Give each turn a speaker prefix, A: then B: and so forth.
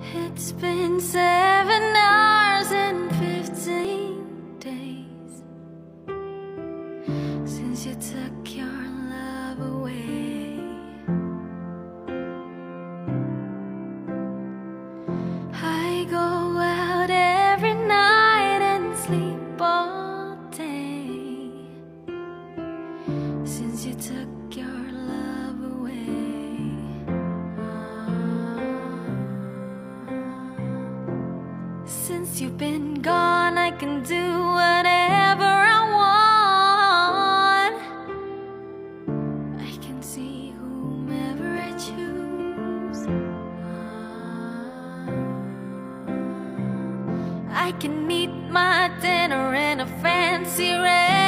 A: It's been 7 hours and 15 days since you took your love away. I go out every night and sleep all day since you took your love away. Since you've been gone, I can do whatever I want. I can see whomever I choose. I can eat my dinner in a fancy restaurant.